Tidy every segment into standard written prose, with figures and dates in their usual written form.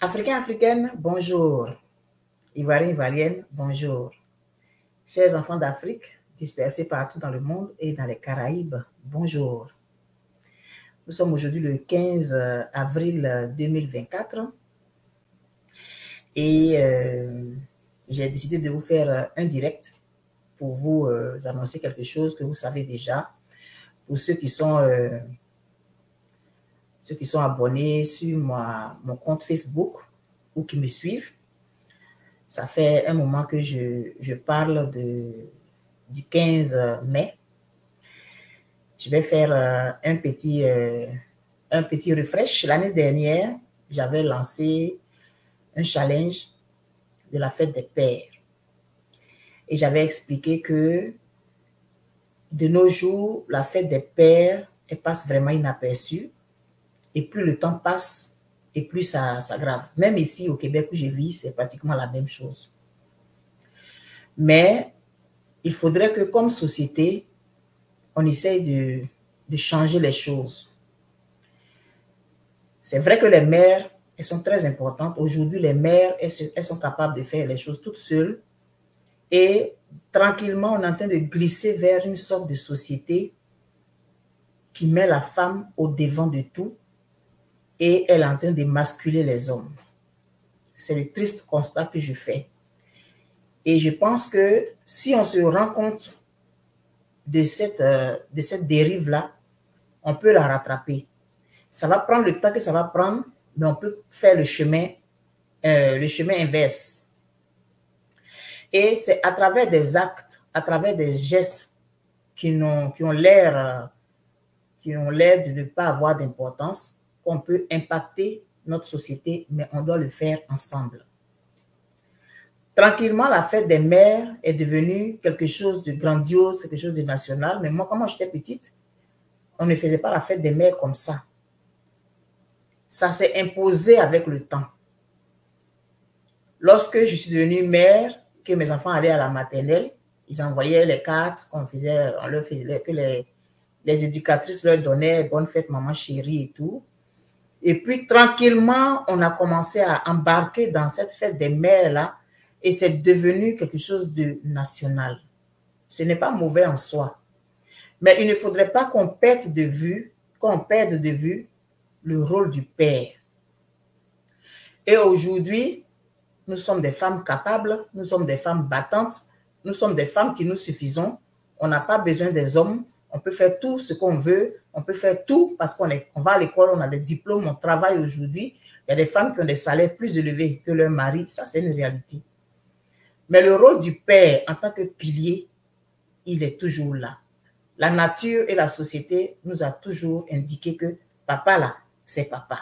Africains, Africaines, bonjour. Ivoiriens, Ivoiriennes, bonjour. Chers enfants d'Afrique, dispersés partout dans le monde et dans les Caraïbes, bonjour. Nous sommes aujourd'hui le 15 avril 2024 et j'ai décidé de vous faire un direct pour vous annoncer quelque chose que vous savez déjà. Pour ceux qui sont abonnés sur mon compte Facebook ou qui me suivent, ça fait un moment que je parle du 15 mai. Je vais faire un petit refresh. L'année dernière, j'avais lancé un challenge de la fête des pères. Et j'avais expliqué que de nos jours, la fête des pères, elle passe vraiment inaperçue. Et plus le temps passe, et plus ça s'aggrave. Même ici, au Québec où je vis, c'est pratiquement la même chose. Mais il faudrait que, comme société, on essaye de changer les choses. C'est vrai que les mères, elles sont très importantes. Aujourd'hui, les mères, elles sont capables de faire les choses toutes seules. Et tranquillement, on est en train de glisser vers une sorte de société qui met la femme au devant de tout et elle est en train de masculer les hommes. C'est le triste constat que je fais. Et je pense que si on se rend compte de cette dérive-là, on peut la rattraper. Ça va prendre le temps que ça va prendre, mais on peut faire le chemin inverse. Et c'est à travers des actes, à travers des gestes qui ont l'air de ne pas avoir d'importance, qu'on peut impacter notre société, mais on doit le faire ensemble. Tranquillement, la fête des mères est devenue quelque chose de grandiose, quelque chose de national. Mais moi, quand j'étais petite, on ne faisait pas la fête des mères comme ça. Ça s'est imposé avec le temps. Lorsque je suis devenue mère, que mes enfants allaient à la maternelle, ils envoyaient les cartes qu'on faisait, que les éducatrices leur donnaient « Bonne fête, maman chérie » et tout. Et puis, tranquillement, on a commencé à embarquer dans cette fête des mères-là et c'est devenu quelque chose de national. Ce n'est pas mauvais en soi. Mais il ne faudrait pas qu'on perde de vue le rôle du père. Et aujourd'hui, nous sommes des femmes capables, nous sommes des femmes battantes, nous sommes des femmes qui nous suffisons. On n'a pas besoin des hommes. On peut faire tout ce qu'on veut. On peut faire tout parce qu'on va à l'école, on a des diplômes, on travaille aujourd'hui. Il y a des femmes qui ont des salaires plus élevés que leur mari. Ça, c'est une réalité. Mais le rôle du père en tant que pilier, il est toujours là. La nature et la société nous a toujours indiqué que papa là, c'est papa.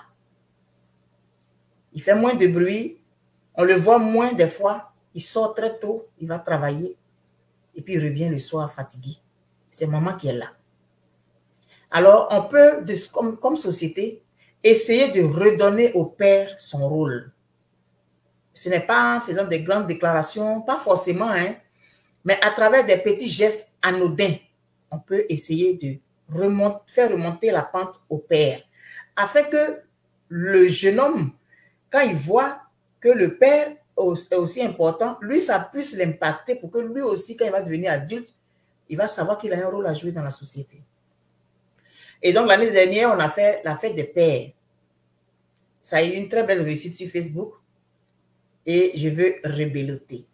Il fait moins de bruit, on le voit moins des fois, il sort très tôt, il va travailler et puis il revient le soir fatigué. C'est maman qui est là. Alors, on peut, comme société, essayer de redonner au père son rôle. Ce n'est pas en faisant des grandes déclarations, pas forcément, hein, mais à travers des petits gestes anodins, on peut essayer de faire remonter la pente au père, afin que le jeune homme, quand il voit que le père est aussi important, lui, ça puisse l'impacter pour que lui aussi, quand il va devenir adulte, il va savoir qu'il a un rôle à jouer dans la société. Et donc, l'année dernière, on a fait la fête des pères. Ça a eu une très belle réussite sur Facebook. Et je veux rebelloter.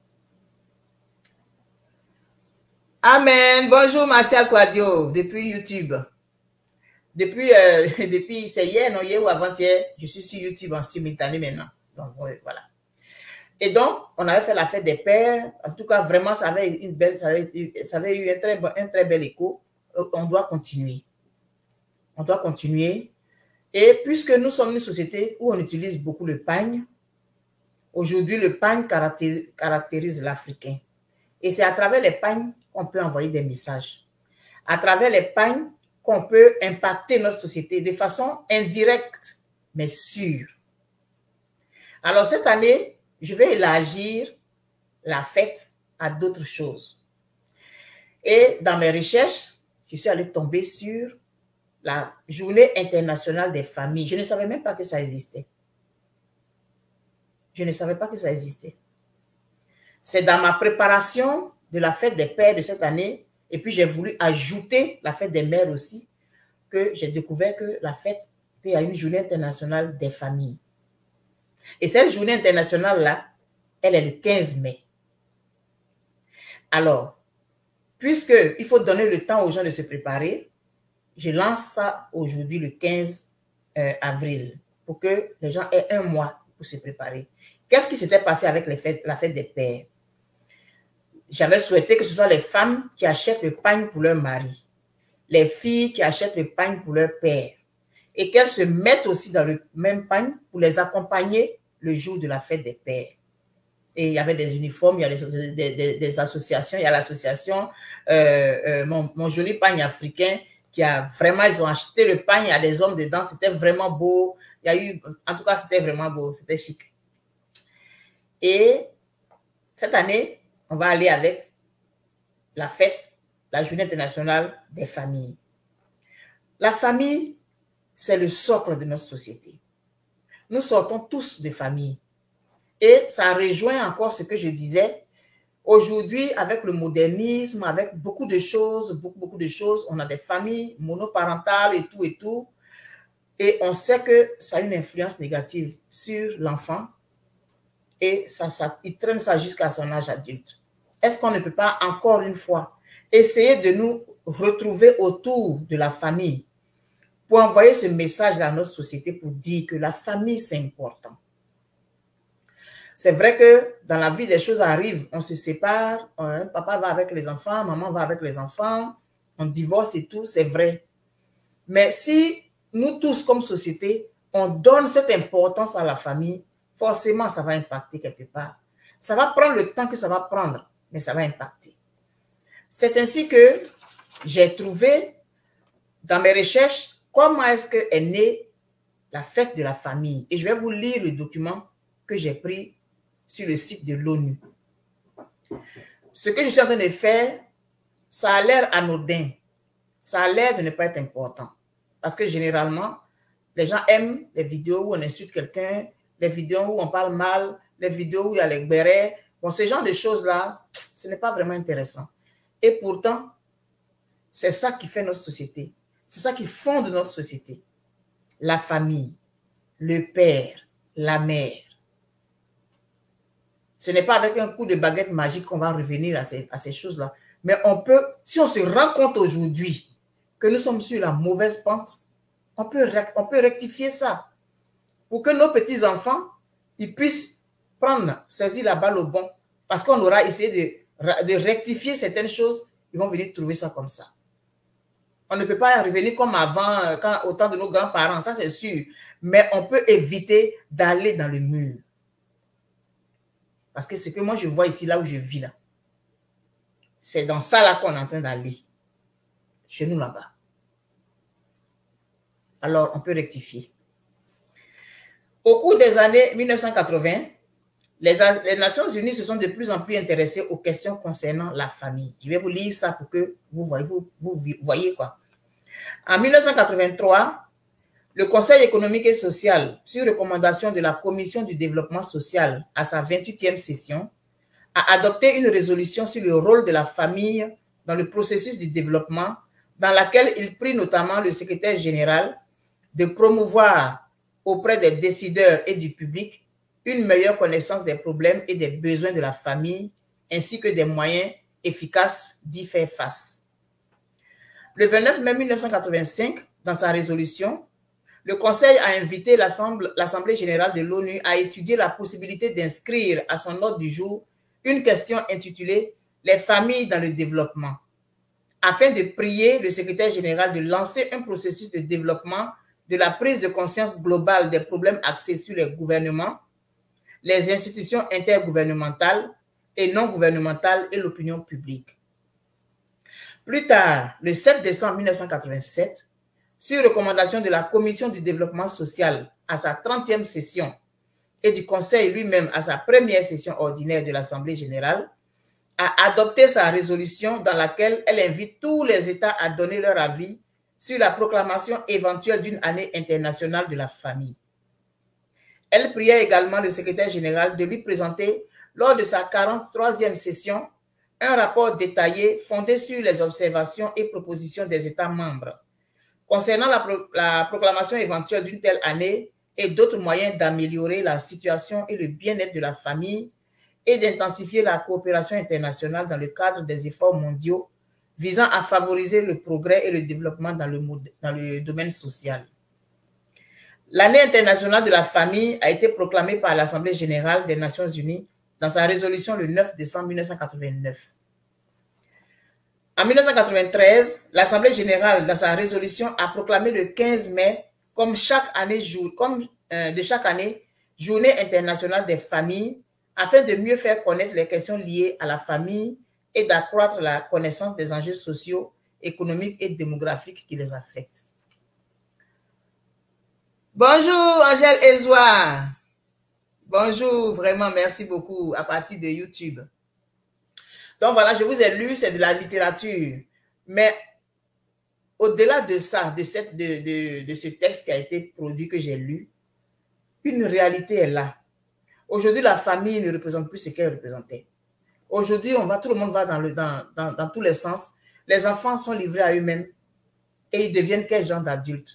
Amen. Bonjour, Martial Quadio, depuis YouTube. Depuis c'est hier, non, hier ou avant-hier, je suis sur YouTube en simultané maintenant. Donc, voilà. Et donc, on avait fait la fête des pères. En tout cas, vraiment, ça avait eu un très bel écho. On doit continuer. On doit continuer. Et puisque nous sommes une société où on utilise beaucoup le pagne, aujourd'hui, le pagne caractérise l'Africain. Et c'est à travers les pagnes qu'on peut envoyer des messages. À travers les pagnes qu'on peut impacter notre société de façon indirecte, mais sûre. Alors, cette année, je vais élargir la fête à d'autres choses. Et dans mes recherches, je suis allée tomber sur la Journée internationale des familles. Je ne savais même pas que ça existait. Je ne savais pas que ça existait. C'est dans ma préparation de la fête des pères de cette année, et puis j'ai voulu ajouter la fête des mères aussi, que j'ai découvert que la fête, qu'il y a une journée internationale des familles. Et cette journée internationale-là, elle est le 15 mai. Alors, puisqu'il faut donner le temps aux gens de se préparer, je lance ça aujourd'hui le 15 avril pour que les gens aient un mois pour se préparer. Qu'est-ce qui s'était passé avec la fête des pères? J'avais souhaité que ce soit les femmes qui achètent le pain pour leur mari, les filles qui achètent le pain pour leur père, et qu'elles se mettent aussi dans le même pain pour les accompagner le jour de la fête des pères. Et il y avait des uniformes, il y a des associations, il y a l'association mon joli pagne africain qui a vraiment, ils ont acheté le pagne, il y a des hommes dedans, c'était vraiment beau. Il y a eu, en tout cas, c'était vraiment beau, c'était chic. Et cette année, on va aller avec la fête, la journée internationale des familles. La famille, c'est le socle de notre société. Nous sortons tous de famille. Et ça rejoint encore ce que je disais. Aujourd'hui, avec le modernisme, avec beaucoup de choses, on a des familles monoparentales et tout. Et on sait que ça a une influence négative sur l'enfant et il traîne ça jusqu'à son âge adulte. Est-ce qu'on ne peut pas, encore une fois, essayer de nous retrouver autour de la famille pour envoyer ce message à notre société pour dire que la famille, c'est important. C'est vrai que dans la vie, des choses arrivent, on se sépare, papa va avec les enfants, maman va avec les enfants, on divorce et tout, c'est vrai. Mais si nous tous, comme société, on donne cette importance à la famille, forcément, ça va impacter quelque part. Ça va prendre le temps que ça va prendre, mais ça va impacter. C'est ainsi que j'ai trouvé dans mes recherches comment est-ce qu'est née la fête de la famille. Et je vais vous lire le document que j'ai pris sur le site de l'ONU. Ce que je suis en train de faire, ça a l'air anodin. Ça a l'air de ne pas être important. Parce que généralement, les gens aiment les vidéos où on insulte quelqu'un, les vidéos où on parle mal, les vidéos où il y a les bérets. Bon, ce genre de choses-là, ce n'est pas vraiment intéressant. Et pourtant, c'est ça qui fait notre société. C'est ça qui fonde notre société. La famille, le père, la mère. Ce n'est pas avec un coup de baguette magique qu'on va revenir à ces choses-là. Mais on peut, si on se rend compte aujourd'hui que nous sommes sur la mauvaise pente, on peut rectifier ça pour que nos petits-enfants, ils puissent saisir la balle au bon. Parce qu'on aura essayé de rectifier certaines choses, ils vont venir trouver ça comme ça. On ne peut pas revenir comme avant, au temps de nos grands-parents, ça c'est sûr. Mais on peut éviter d'aller dans le mur. Parce que ce que moi je vois ici, là où je vis là, c'est dans ça là qu'on est en train d'aller. Chez nous là-bas. Alors, on peut rectifier. Au cours des années 1980, les Nations Unies se sont de plus en plus intéressées aux questions concernant la famille. Je vais vous lire ça pour que vous voyez quoi. En 1983, le Conseil économique et social, sur recommandation de la Commission du développement social à sa 28e session, a adopté une résolution sur le rôle de la famille dans le processus du développement, dans laquelle il prie notamment le secrétaire général de promouvoir auprès des décideurs et du public une meilleure connaissance des problèmes et des besoins de la famille, ainsi que des moyens efficaces d'y faire face. Le 29 mai 1985, dans sa résolution, le Conseil a invité l'Assemblée générale de l'ONU à étudier la possibilité d'inscrire à son ordre du jour une question intitulée « Les familles dans le développement », afin de prier le secrétaire général de lancer un processus de développement de la prise de conscience globale des problèmes axés sur les gouvernements, les institutions intergouvernementales et non gouvernementales et l'opinion publique. Plus tard, le 7 décembre 1987, sur recommandation de la Commission du développement social à sa 30e session et du Conseil lui-même à sa première session ordinaire de l'Assemblée générale, a adopté sa résolution dans laquelle elle invite tous les États à donner leur avis sur la proclamation éventuelle d'une année internationale de la famille. Elle pria également le secrétaire général de lui présenter, lors de sa 43e session, un rapport détaillé fondé sur les observations et propositions des États membres concernant la proclamation éventuelle d'une telle année et d'autres moyens d'améliorer la situation et le bien-être de la famille et d'intensifier la coopération internationale dans le cadre des efforts mondiaux visant à favoriser le progrès et le développement dans le domaine social. L'année internationale de la famille a été proclamée par l'Assemblée générale des Nations unies dans sa résolution le 9 décembre 1989. En 1993, l'Assemblée générale, dans sa résolution, a proclamé le 15 mai comme de chaque année, Journée internationale des familles, afin de mieux faire connaître les questions liées à la famille et d'accroître la connaissance des enjeux sociaux, économiques et démographiques qui les affectent. Bonjour Angèle Ezoua. Bonjour, vraiment, merci beaucoup à partir de YouTube. Donc voilà, je vous ai lu, c'est de la littérature. Mais au-delà de ça, de ce texte qui a été produit, que j'ai lu, une réalité est là. Aujourd'hui, la famille ne représente plus ce qu'elle représentait. Aujourd'hui, tout le monde va dans tous les sens. Les enfants sont livrés à eux-mêmes et ils deviennent quel genre d'adultes?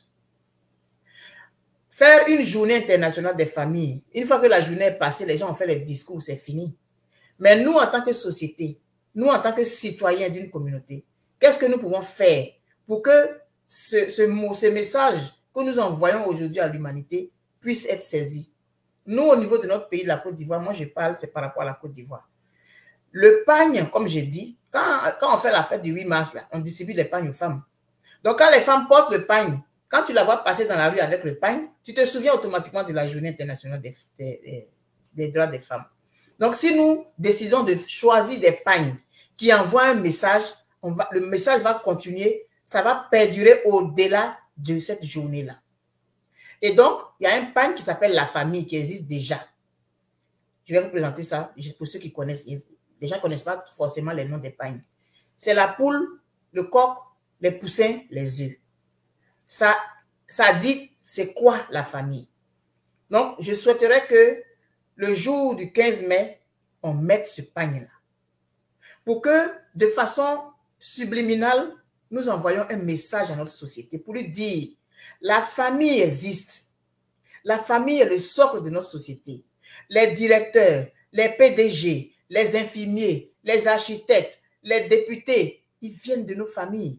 Faire une journée internationale des familles, une fois que la journée est passée, les gens ont fait les discours, c'est fini. Mais nous, en tant que société, nous, en tant que citoyens d'une communauté, qu'est-ce que nous pouvons faire pour que ce message que nous envoyons aujourd'hui à l'humanité puisse être saisi? Nous, au niveau de notre pays, la Côte d'Ivoire, moi je parle, c'est par rapport à la Côte d'Ivoire. Le pagne, comme j'ai dit, quand on fait la fête du 8 mars, là, on distribue les pagnes aux femmes. Donc, quand les femmes portent le pagne, quand tu la vois passer dans la rue avec le pagne, tu te souviens automatiquement de la Journée internationale des droits des femmes. Donc, si nous décidons de choisir des pagnes qui envoient un message, le message va continuer, ça va perdurer au-delà de cette journée-là. Et donc, il y a un pagne qui s'appelle la famille, qui existe déjà. Je vais vous présenter ça, pour ceux qui connaissent. Les gens ne connaissent pas forcément les noms des pagnes. C'est la poule, le coq, les poussins, les œufs. Ça dit c'est quoi la famille. Donc, je souhaiterais que le jour du 15 mai, on mette ce pagne-là. Pour que, de façon subliminale, nous envoyons un message à notre société pour lui dire, la famille existe. La famille est le socle de notre société. Les directeurs, les PDG, les infirmiers, les architectes, les députés, ils viennent de nos familles.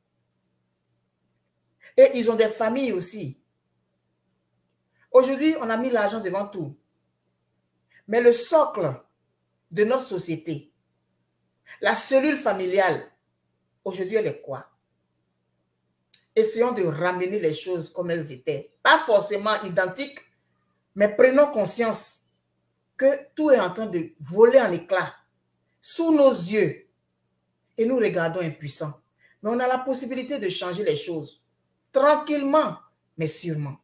Et ils ont des familles aussi. Aujourd'hui, on a mis l'argent devant tout. Mais le socle de notre société, la cellule familiale, aujourd'hui, elle est quoi? Essayons de ramener les choses comme elles étaient. Pas forcément identiques, mais prenons conscience que tout est en train de voler en éclats sous nos yeux et nous regardons impuissants. Mais on a la possibilité de changer les choses tranquillement, mais sûrement.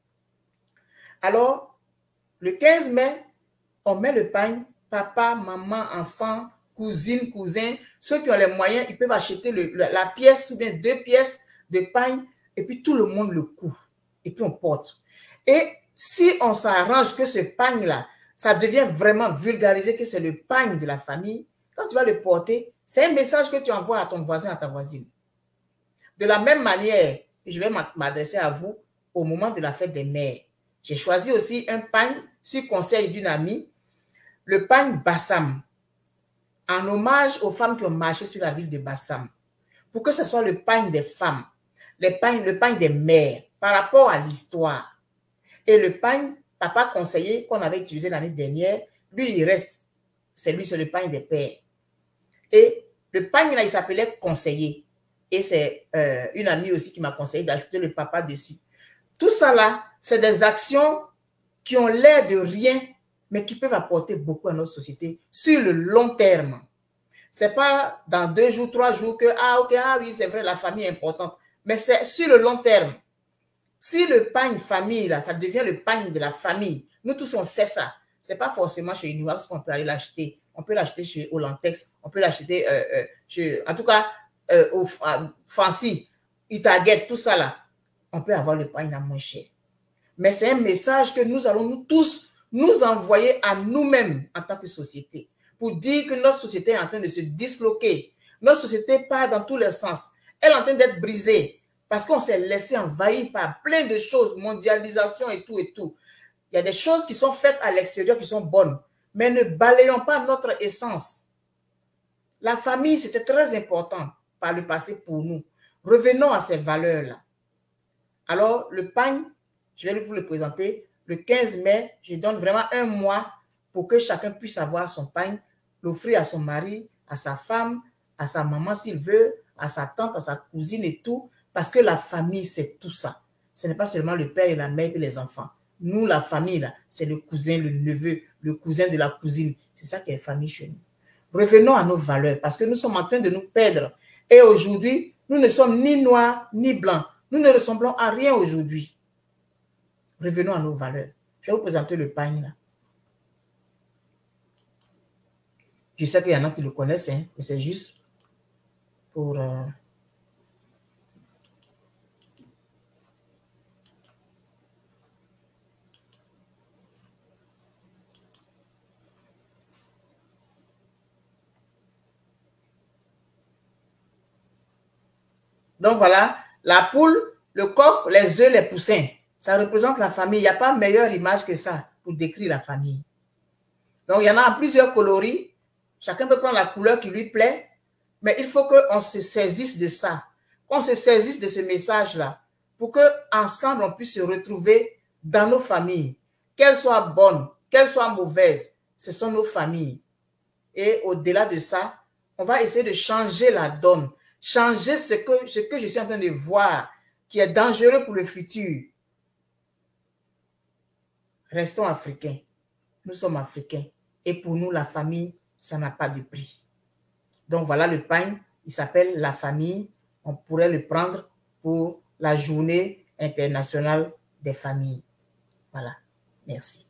Alors, le 15 mai, on met le pagne, papa, maman, enfant, cousine, cousin, ceux qui ont les moyens, ils peuvent acheter la pièce ou bien 2 pièces de pagne et puis tout le monde le coud et puis on porte. Et si on s'arrange que ce pagne-là, ça devient vraiment vulgarisé, que c'est le pagne de la famille, quand tu vas le porter, c'est un message que tu envoies à ton voisin, à ta voisine. De la même manière, je vais m'adresser à vous au moment de la fête des mères. J'ai choisi aussi un pagne sur conseil d'une amie, le pagne Bassam, en hommage aux femmes qui ont marché sur la ville de Bassam, pour que ce soit le pagne des femmes, le pagne des mères, par rapport à l'histoire. Et le pagne, papa conseiller, qu'on avait utilisé l'année dernière, lui, il reste. C'est le pagne des pères. Et le pagne, là, il s'appelait conseiller. Et c'est une amie aussi qui m'a conseillé d'ajouter le papa dessus. Tout ça, là, c'est des actions qui ont l'air de rien, mais qui peuvent apporter beaucoup à notre société sur le long terme. Ce n'est pas dans 2 jours, 3 jours que, oui, c'est vrai, la famille est importante. Mais c'est sur le long terme. Si le pagne famille, là, ça devient le pagne de la famille, nous tous, on sait ça. Ce n'est pas forcément chez Uniwax qu'on peut aller l'acheter. On peut l'acheter chez Olantex, on peut l'acheter en tout cas, au Fancy, Itaget, tout ça là. On peut avoir le pagne à moins cher. mais c'est un message que nous allons nous tous nous envoyer à nous-mêmes en tant que société, pour dire que notre société est en train de se disloquer. Notre société part dans tous les sens. Elle est en train d'être brisée parce qu'on s'est laissé envahir par plein de choses, mondialisation et tout et tout. Il y a des choses qui sont faites à l'extérieur qui sont bonnes, mais ne balayons pas notre essence. La famille, c'était très important par le passé pour nous. Revenons à ces valeurs-là. Alors, le pagne, je vais vous le présenter. Le 15 mai, je donne vraiment un mois pour que chacun puisse avoir son pagne, l'offrir à son mari, à sa femme, à sa maman s'il veut, à sa tante, à sa cousine et tout, parce que la famille, c'est tout ça. Ce n'est pas seulement le père et la mère et les enfants. Nous, la famille, là, c'est le cousin, le neveu, le cousin de la cousine. C'est ça qui est famille chez nous. Revenons à nos valeurs, parce que nous sommes en train de nous perdre. Et aujourd'hui, nous ne sommes ni noirs, ni blancs. Nous ne ressemblons à rien aujourd'hui. Revenons à nos valeurs. Je vais vous présenter le pagne, là. Je sais qu'il y en a qui le connaissent, hein, mais c'est juste pour... Donc voilà, la poule, le coq, les œufs, les poussins. Ça représente la famille. Il n'y a pas meilleure image que ça pour décrire la famille. Donc il y en a en plusieurs coloris. Chacun peut prendre la couleur qui lui plaît. Mais il faut qu'on se saisisse de ça. Qu'on se saisisse de ce message-là. Pour qu'ensemble, on puisse se retrouver dans nos familles. Qu'elles soient bonnes, qu'elles soient mauvaises. Ce sont nos familles. Et au-delà de ça, on va essayer de changer la donne. Changer ce que je suis en train de voir, qui est dangereux pour le futur. Restons africains. Nous sommes africains. Et pour nous, la famille, ça n'a pas de prix. Donc voilà le pagne, il s'appelle la famille. On pourrait le prendre pour la journée internationale des familles. Voilà, merci.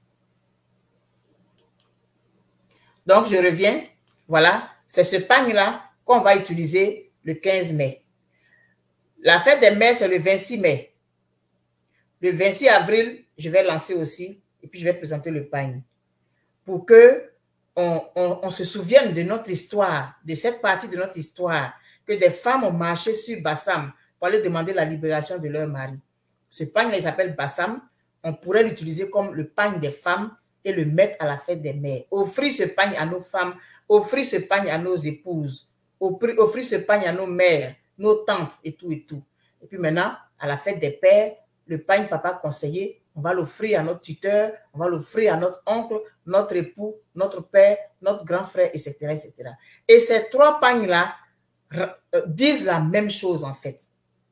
Donc je reviens, voilà, c'est ce pagne-là qu'on va utiliser le 15 mai. La fête des mères, c'est le 26 mai. Le 26 avril, je vais lancer aussi, et puis je vais présenter le pagne. Pour que on se souvienne de notre histoire, de cette partie de notre histoire, que des femmes ont marché sur Bassam pour aller demander la libération de leur mari. Ce pagne-là, il s'appelle Bassam. On pourrait l'utiliser comme le pagne des femmes et le mettre à la fête des mères. Offrir ce pagne à nos femmes, offrir ce pagne à nos épouses, offrir ce pagne à nos mères, nos tantes et tout et tout. Et puis maintenant, à la fête des pères, le pagne papa conseiller, on va l'offrir à notre tuteur, on va l'offrir à notre oncle, notre époux, notre père, notre grand frère, etc., etc. Et ces trois pagnes-là disent la même chose en fait.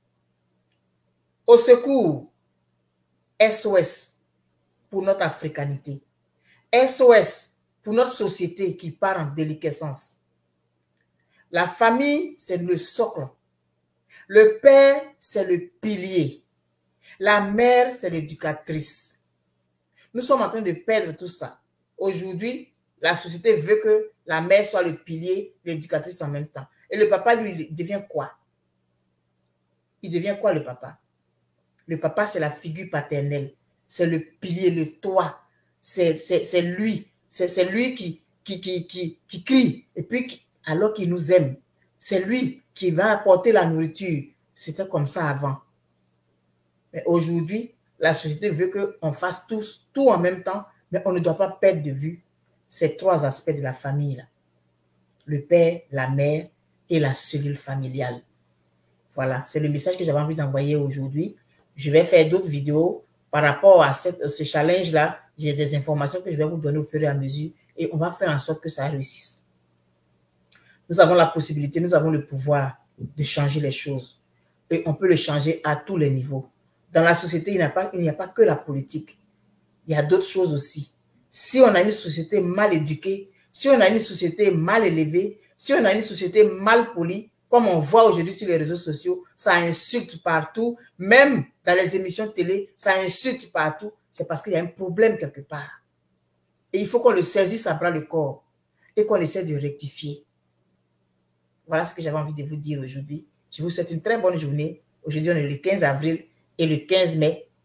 Au secours, SOS pour notre africanité. SOS pour notre société qui part en déliquescence. La famille, c'est le socle. Le père, c'est le pilier. La mère, c'est l'éducatrice. Nous sommes en train de perdre tout ça. Aujourd'hui, la société veut que la mère soit le pilier, l'éducatrice en même temps. Et le papa, lui, il devient quoi? Il devient quoi, le papa? Le papa, c'est la figure paternelle. C'est le pilier, le toit. C'est lui. C'est lui qui crie. Et puis, alors qu'il nous aime, c'est lui qui va apporter la nourriture. C'était comme ça avant. Mais aujourd'hui, la société veut qu'on fasse tout en même temps, mais on ne doit pas perdre de vue ces trois aspects de la famille, là. Le père, la mère et la cellule familiale. Voilà, c'est le message que j'avais envie d'envoyer aujourd'hui. Je vais faire d'autres vidéos par rapport à ce challenge-là. J'ai des informations que je vais vous donner au fur et à mesure et on va faire en sorte que ça réussisse. Nous avons la possibilité, nous avons le pouvoir de changer les choses. Et on peut le changer à tous les niveaux. Dans la société, il n'y a pas que la politique. Il y a d'autres choses aussi. Si on a une société mal éduquée, si on a une société mal élevée, si on a une société mal polie, comme on voit aujourd'hui sur les réseaux sociaux, ça insulte partout, même dans les émissions de télé, ça insulte partout, c'est parce qu'il y a un problème quelque part. Et il faut qu'on le saisisse à bras le corps et qu'on essaie de rectifier. Voilà ce que j'avais envie de vous dire aujourd'hui. Je vous souhaite une très bonne journée. Aujourd'hui, on est le 15 avril et le 15 mai,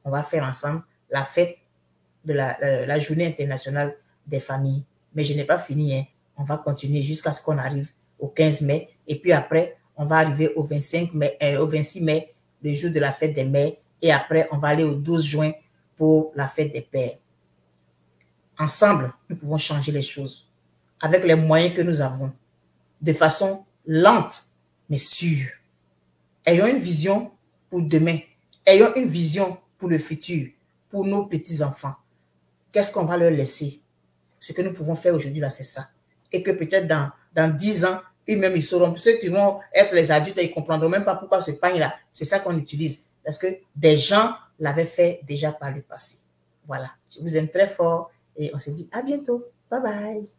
on va faire ensemble la fête de la journée internationale des familles. Mais je n'ai pas fini, hein. On va continuer jusqu'à ce qu'on arrive au 15 mai. Et puis après, on va arriver au 25 mai, au 26 mai, le jour de la fête des mères. Et après, on va aller au 12 juin pour la fête des pères. Ensemble, nous pouvons changer les choses avec les moyens que nous avons, de façon lente, mais sûre. Ayons une vision pour demain. Ayons une vision pour le futur, pour nos petits-enfants. Qu'est-ce qu'on va leur laisser? Ce que nous pouvons faire aujourd'hui, là, c'est ça. Et que peut-être dans 10 ans, eux-mêmes, ils sauront. Ceux qui vont être les adultes, ils ne comprendront même pas pourquoi ce pagne-là, c'est ça qu'on utilise. Parce que des gens l'avaient fait déjà par le passé. Voilà. Je vous aime très fort et on se dit à bientôt. Bye bye.